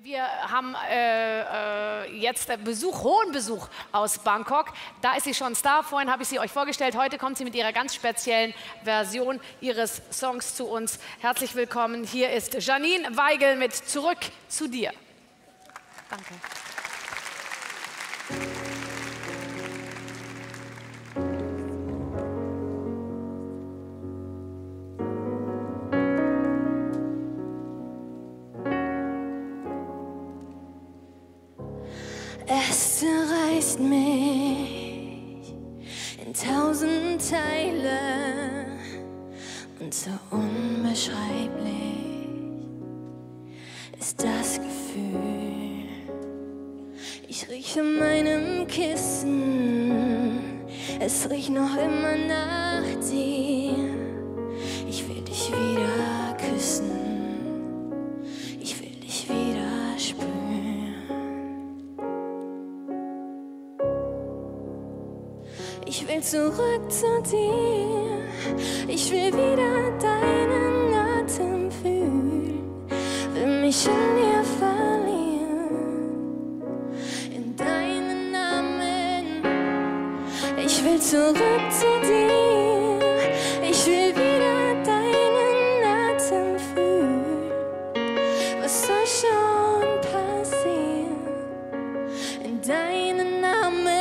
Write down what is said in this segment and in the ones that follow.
Wir haben jetzt Besuch, hohen Besuch aus Bangkok. Da ist sie schon Star. Vorhin habe ich sie euch vorgestellt. Heute kommt sie mit ihrer ganz speziellen Version ihres Songs zu uns. Herzlich willkommen. Hier ist Janine Weigel mit Zurück zu dir. Danke. Es zerreißt mich in tausend Teile und so unbeschreiblich ist das Gefühl. Ich rieche meinem Kissen, es riecht noch immer nach dir. Ich will dich wieder küssen, ich will dich wieder spüren. Ich will zurück zu dir, ich will wieder deinen Atem fühlen, will mich in dir verlieren, in deinen Namen. Ich will zurück zu dir, ich will wieder deinen Atem fühlen. Was soll schon passieren, in deinen Namen?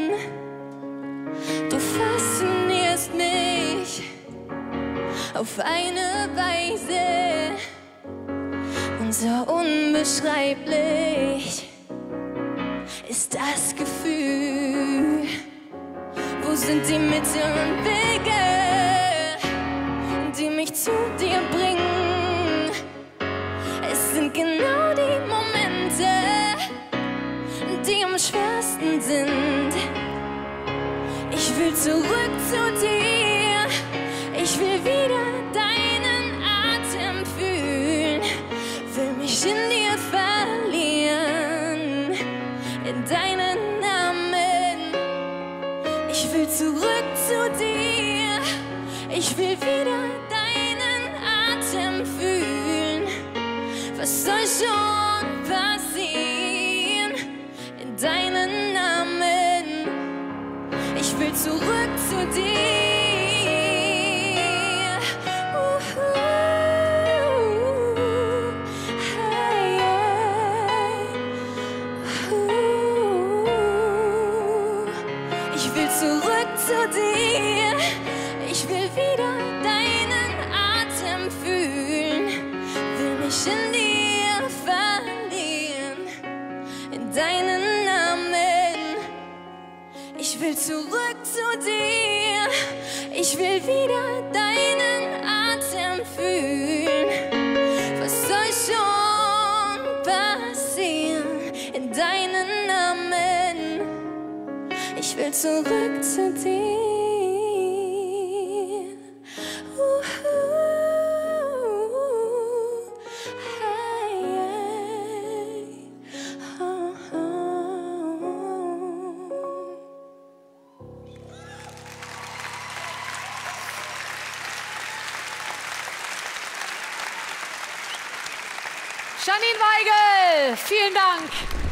Du faszinierst mich auf eine Weise und so unbeschreiblich ist das Gefühl. Wo sind die Mittel und Wege, die mich zu dir bringen? Es sind genau die Momente, die am schwersten sind. Ich will zurück zu dir, ich will wieder deinen Atem fühlen, will mich in dir verlieren, in deinen Namen. Ich will zurück zu dir, ich will wieder deinen Atem fühlen. Was soll schon passieren, in deinen Namen? Ich will zurück zu dir. Hey, ich will zurück zu dir. Ich will wieder deinen Atem fühlen, will mich in dir verlieren, in deinen Namen. Ich will zurück zu dir, ich will wieder deinen Atem fühlen. Was soll schon passieren, in deinen Namen? Ich will zurück zu dir. Janine Weigel, vielen Dank.